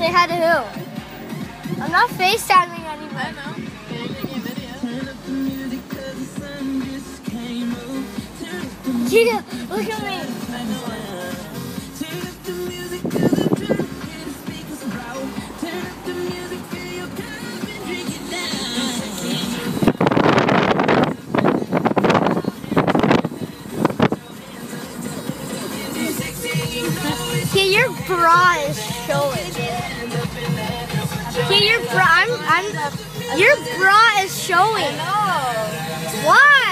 Say hi to who? I'm not FaceTiming anyone. I know. You're making a video. Yeah, look at me. I know. Okay, your bra is showing. Okay, your bra. Your bra is showing. No. Why?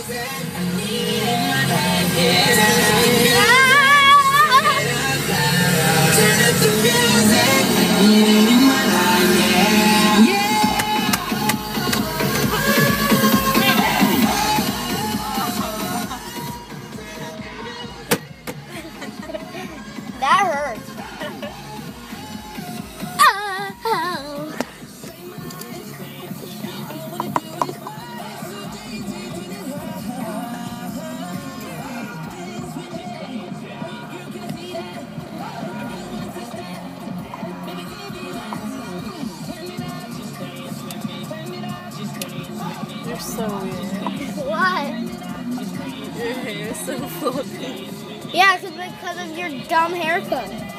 That hurts. You're so weird. What? Your hair is so floaty. Yeah, because of your dumb haircut.